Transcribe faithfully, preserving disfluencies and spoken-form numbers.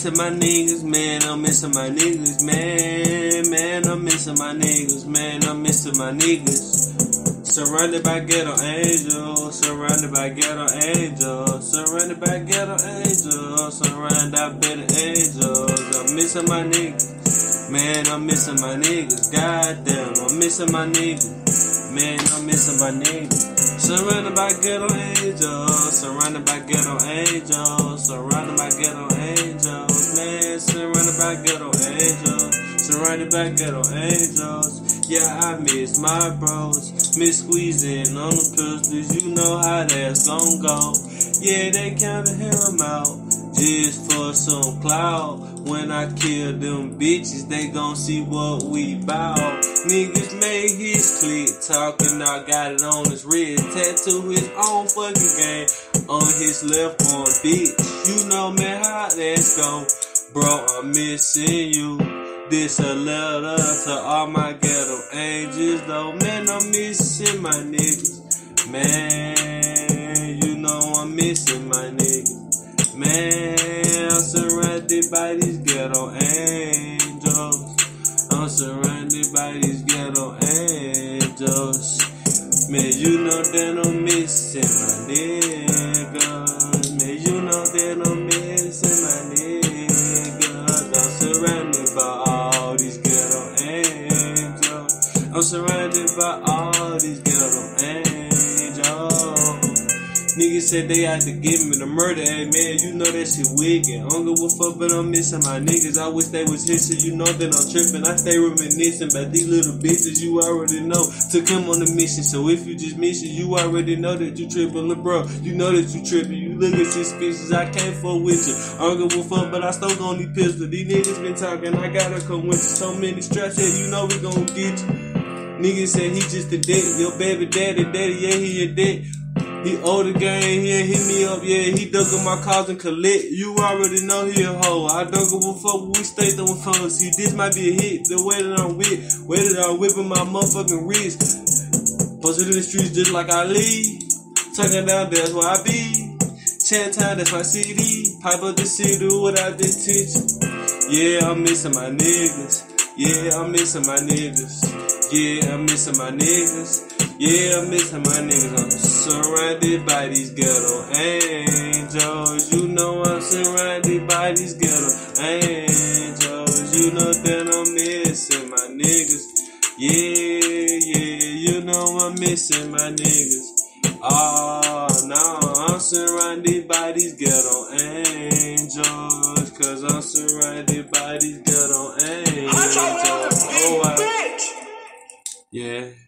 missing my niggas, man. I'm missing my niggas, man. Man, I'm missing my niggas, man. I'm missing my niggas. Surrounded by ghetto angels, surrounded by ghetto angels, surrounded by ghetto angels, surrounded by better angels. I'm missing my niggas, man. I'm missing my niggas. Goddamn, I'm missing my niggas, man. I'm missing my niggas. Surrounded by ghetto angels, surrounded by ghetto angels, surrounded by ghetto angels, man. Surrounded by ghetto angels, surrounded by ghetto angels. Yeah, I miss my bros, miss squeezing on the pistols. You know how that's gon' go. Yeah, they kinda hear 'em out just for some clout. When I kill them bitches, they gon' see what we bout. Niggas made his click, talking, I got it on his wrist. Tattoo his own fucking game on his left arm, bitch. You know, man, how that's gon'. Bro, I'm missing you. This a letter to all my ghetto angels, though. Man, I'm missing my niggas. Man, you know I'm missing my niggas. Man, I'm surrounded by these ghetto angels. I'm surrounded by these ghetto angels. Man, you know that I'm missing my niggas. Man, you know that I'm missing my niggas. I'm surrounded by all these ghetto angels. I'm surrounded by all these ghetto angels. Niggas said they had to give me the murder. Hey man, you know that shit wicked. I don't give a fuck, but I'm missing my niggas. I wish they was here, so you know that I'm tripping. I stay reminiscing about these little bitches you already know to come on the mission. So if you just miss it, you already know that you tripping, little bro. You know that you tripping. You look at suspicious. I can't fuck with you. I don't give a fuck, but I still on these pistols. These niggas been talking. I gotta come with you. So many straps, yeah, you know we gon' get you. Niggas said he just a dick. Your baby daddy, daddy, yeah, he a dick. He owe the game, he hit me up, yeah, he dug up my cars and collect. You already know he a hoe. I don't give a fuck, we stay throwing phones. See, this might be a hit, the way that I'm with, way that I'm whipping my motherfucking wrist. Posted in the streets just like I leave. Tucking down, that's where I be. Chant time, that's my C D. Pipe up the city without detention. Yeah, I'm missing my niggas. Yeah, I'm missing my niggas. Yeah, I'm missing my niggas. Yeah, I'm missing my niggas. I'm surrounded by these ghetto angels. You know I'm surrounded by these ghetto angels. You know that I'm missing my niggas. Yeah, yeah, you know I'm missing my niggas. Oh, no, I'm surrounded by these ghetto angels. Cause I'm surrounded by these ghetto angels. Oh, I, yeah.